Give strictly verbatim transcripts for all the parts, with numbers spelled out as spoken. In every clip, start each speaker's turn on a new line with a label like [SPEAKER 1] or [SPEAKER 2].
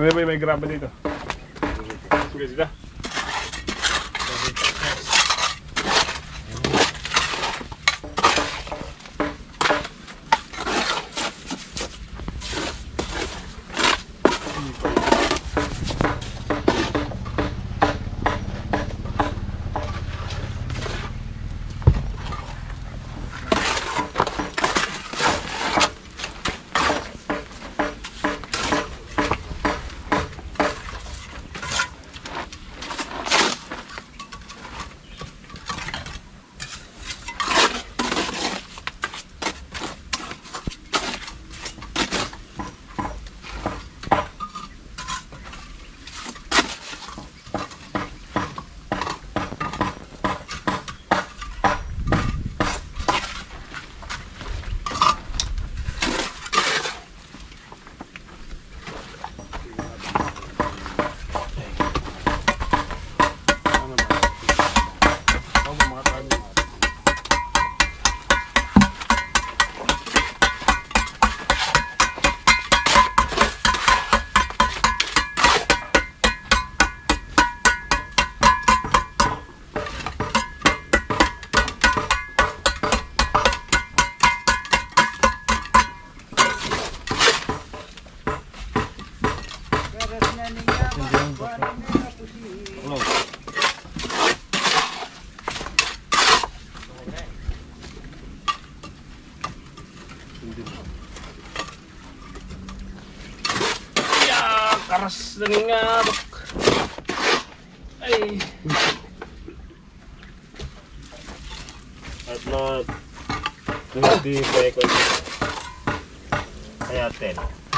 [SPEAKER 1] Ano ba may graba dito? Sige sila. Karas na nga bak. Ay. At not hindi pa ko. Kaya ten.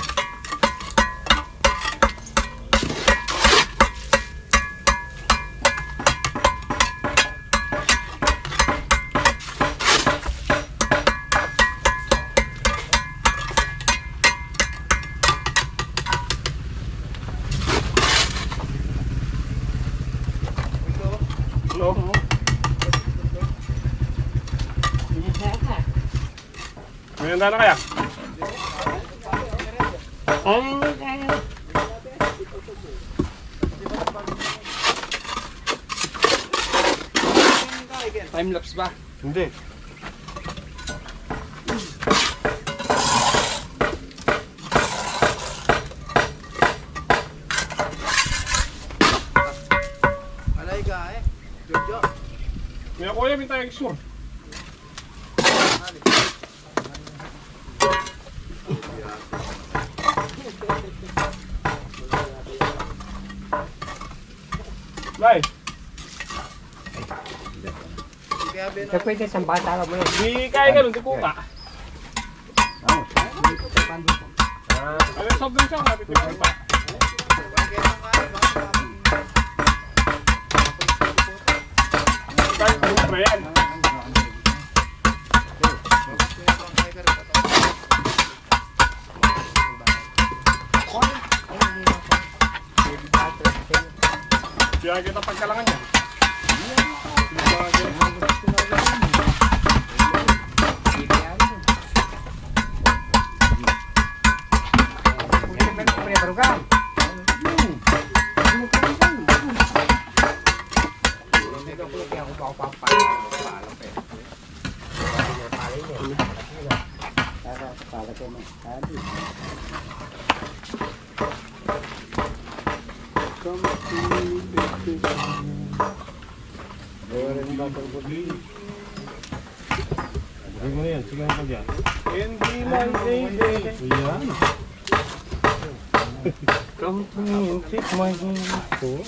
[SPEAKER 1] May handa na kaya?
[SPEAKER 2] Time lapse ba?
[SPEAKER 1] Hindi.
[SPEAKER 2] Alay ka eh. Jojo.
[SPEAKER 1] May ako yung bintang exur. Lai.
[SPEAKER 2] Kaya pwede isang bata ka mo yun.
[SPEAKER 1] Di kaya ganun, di kuka. Ah, ano sobrang siya nga, di kuka. Kahit kuka ba yan? Kaya kita pagkalangan niya. Ano yan? Sige mo dyan. Hindi man baby. Ayan. Come to me and take my hand.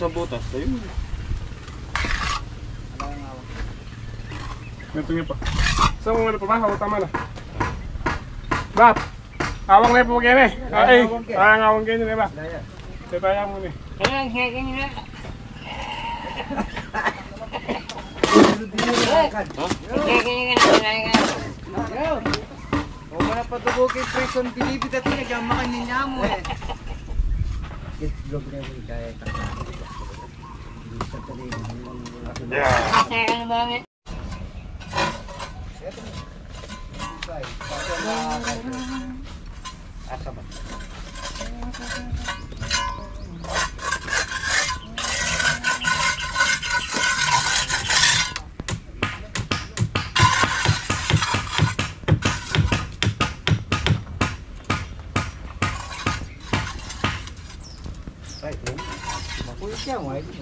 [SPEAKER 1] sa butas. Ayun.
[SPEAKER 3] Ganito nga pa. Saan mo nga pa ba? Hawak tama na. Bap! Hawak na po kaya eh. Ay, parang hawak kaya na ba? Kaya tayo mo ni.
[SPEAKER 4] Kaya kaya kaya
[SPEAKER 2] O mana patubugin prison bilibid at pinagamakan niya mo eh.
[SPEAKER 1] Asa ba?
[SPEAKER 2] Makulit siya mo eh.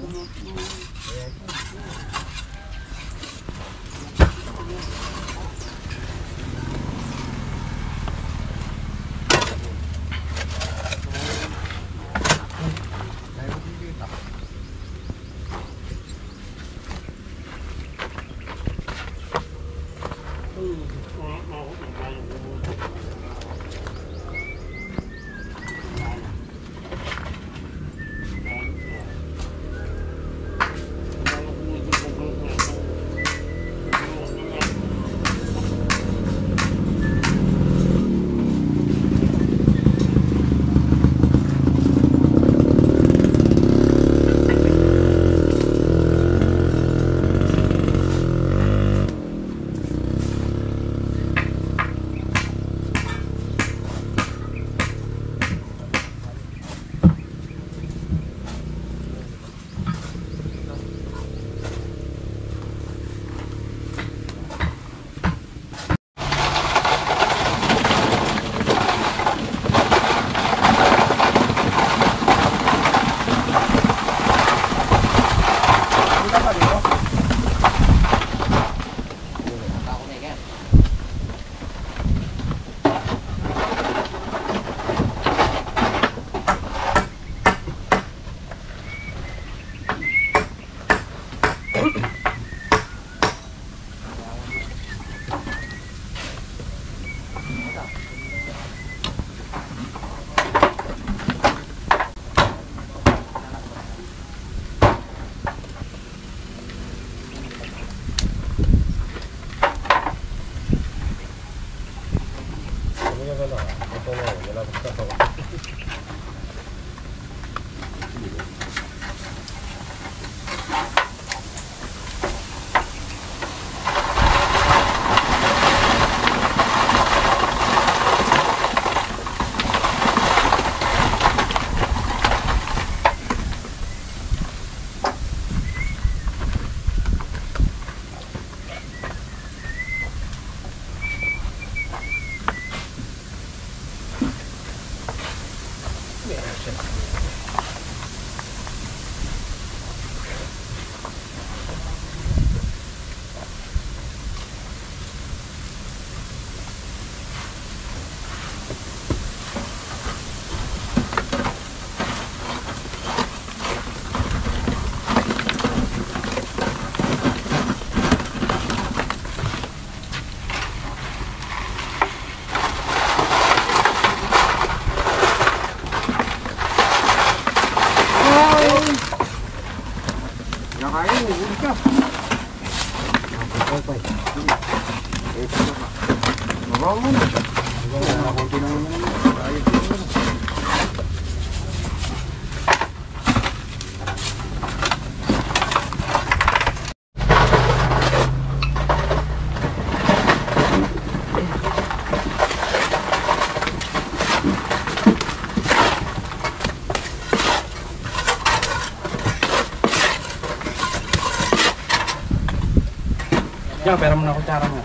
[SPEAKER 2] Diyan, pera mo na kutsara mo.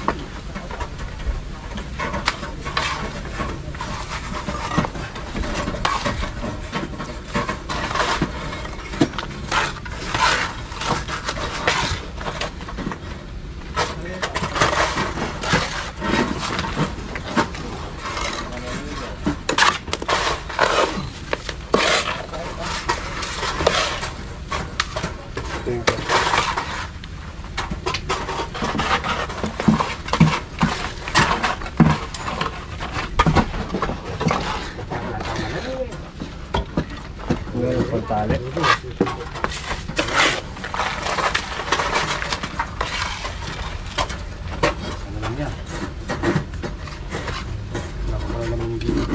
[SPEAKER 1] tali. Ano lang yan? Nakapala naman yung dito.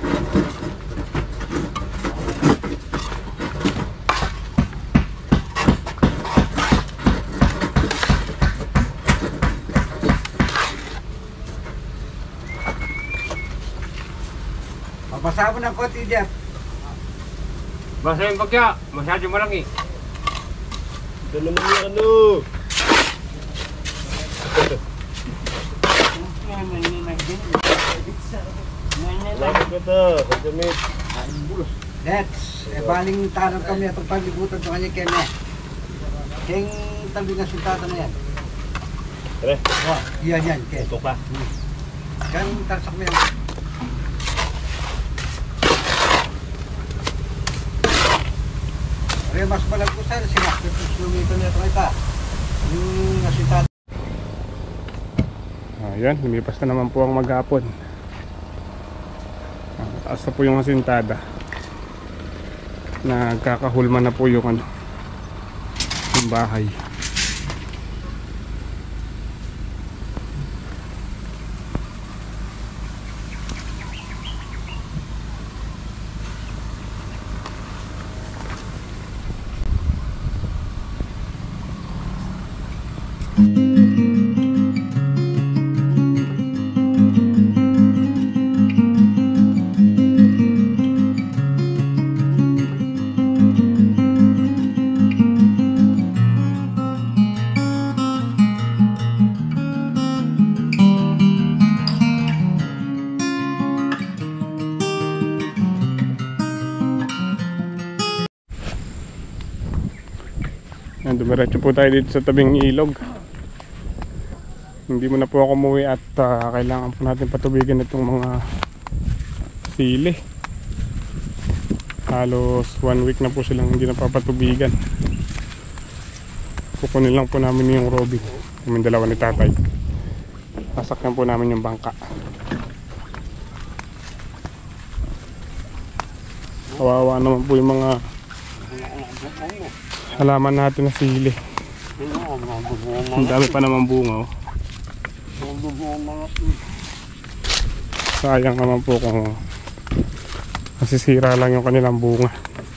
[SPEAKER 2] Papasa mo ng konti dyan.
[SPEAKER 4] Basa yung bagya, masyado malaki.
[SPEAKER 1] Ito naman yung ano. Lagi ko ito. Pagdamit.
[SPEAKER 2] That's, eh baling tanong kami itong paglibutan sa kanya keme. Keng tabi ng sintata na yan.
[SPEAKER 1] Tara.
[SPEAKER 2] Oh, yan yan, Ken.
[SPEAKER 1] Ito ka.
[SPEAKER 2] Kan tarsak mo yan. Kaya mas malag ko sa'yo, sinakit yung kilometer na ito kita. Yung nasintata.
[SPEAKER 3] Ayan, lumipas na naman po ang maghapon. Ah, taas na po yung asintada. Nagkakahulma na po yung ano, yung bahay. Dumiretso po tayo dito sa tabing ilog. Hindi mo na po ako umuwi at uh, kailangan po natin patubigin itong mga sili. Halos one week na po silang hindi napapatubigan. Kukunin lang po namin yung robin, yung dalawa ni tatay. Sasakyan po namin yung bangka. Kawawa naman po yung mga halaman natin na sili. Ang dami pa naman bunga, oh. Sayang naman po kung masisira lang yung kanilang bunga.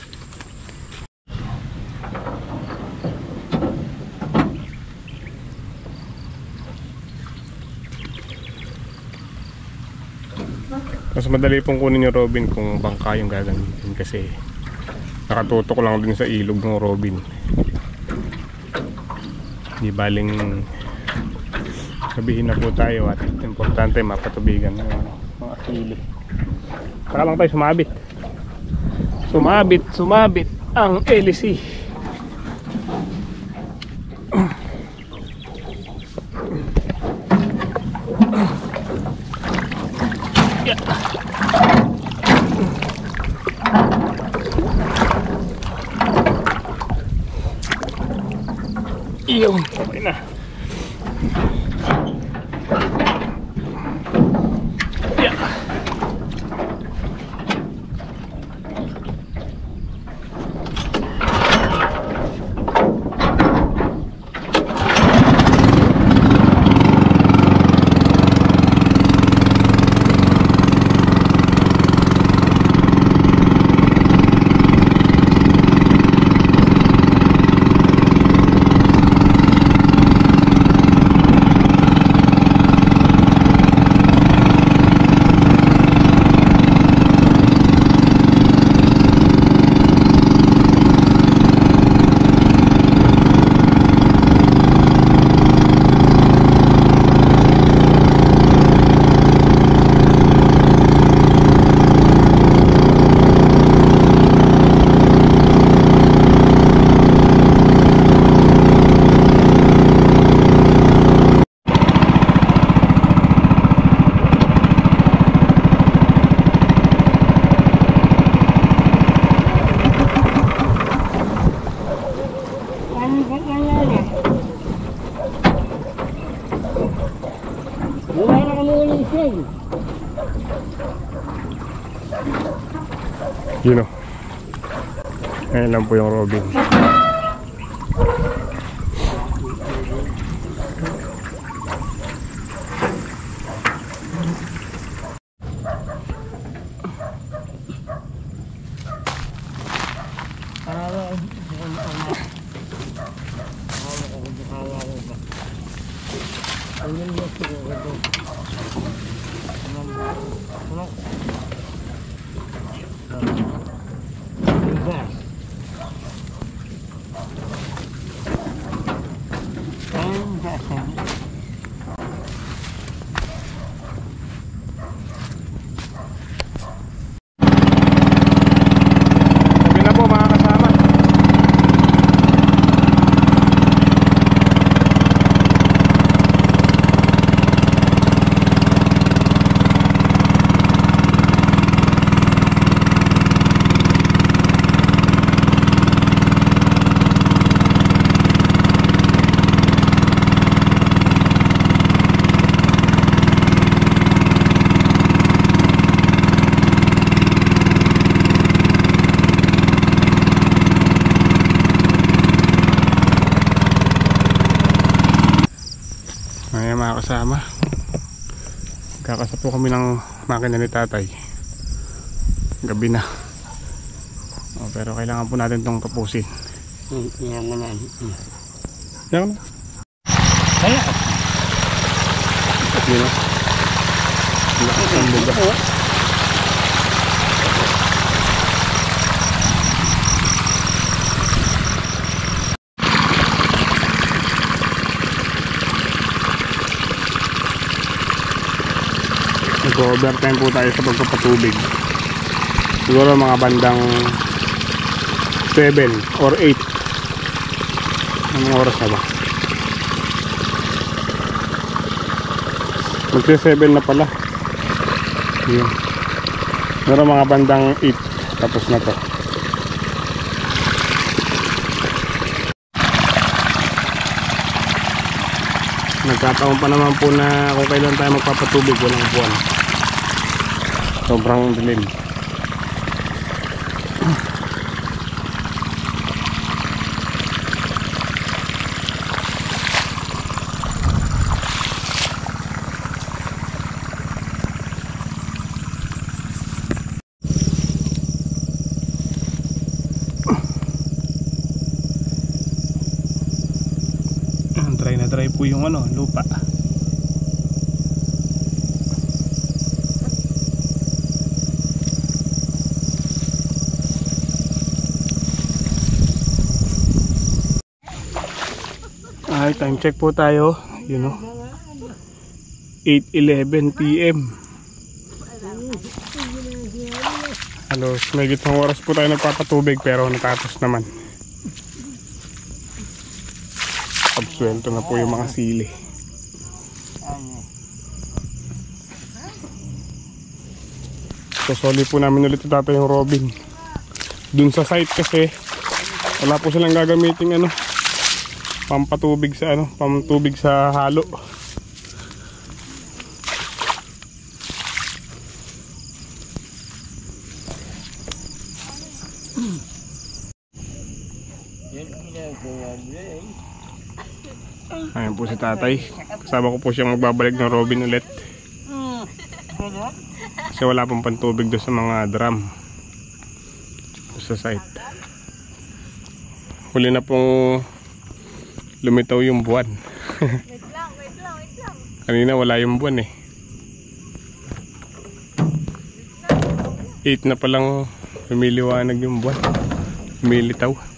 [SPEAKER 3] Mas madali pong kunin yung robin kung bangka yung gagamitin kasi nakatutok lang din sa ilog ng robin. Di baling sabihin na po tayo at importante mapatubigan ng mga sili. Saka lang tayo sumabit. Sumabit, sumabit ang L C. Iyon, okay na. Yeah. You know. Ayan lang po yung robin. Ayan mga kasama, kakasapo kami ng makina ni tatay. Gabi na. O, pero kailangan po natin itong tapusin.
[SPEAKER 2] Yan mo na.
[SPEAKER 3] Yan na.
[SPEAKER 2] Kaya.
[SPEAKER 3] Yan na. Lakas ang buga. Nag-overtime po tayo sa pagpapatubig. Siguro mga bandang seven or eight. Anong oras na ba? Magsi seven na pala. Yun. Siguro mga bandang eight. Tapos na to. Nagkataon pa naman po na kung kailan tayo magpapatubig, walang buwan. Sobrang dilim. Dry na dry po yung ano, lupa. Ay, time check po tayo, you know, eight eleven p m Halos may gitang oras po tayo nagpapatubig pero natapos naman. Absuelto na po yung mga sili. Sasoli po namin ulit ito tatay yung robin. Dun sa site kasi wala po silang gagamiting ano, pampatubig sa ano, pampatubig sa halo. Ayan po si tatay. Kasama ko po siyang magbabalik ng robin ulit. Kasi wala pong pantubig doon sa mga drum sa site. Huli na pong lumitaw yung buwan.
[SPEAKER 5] Wait lang, wait lang, wait lang.
[SPEAKER 3] Kanina wala yung buwan eh. eight na palang lumiliwanag yung buwan. Lumilitaw.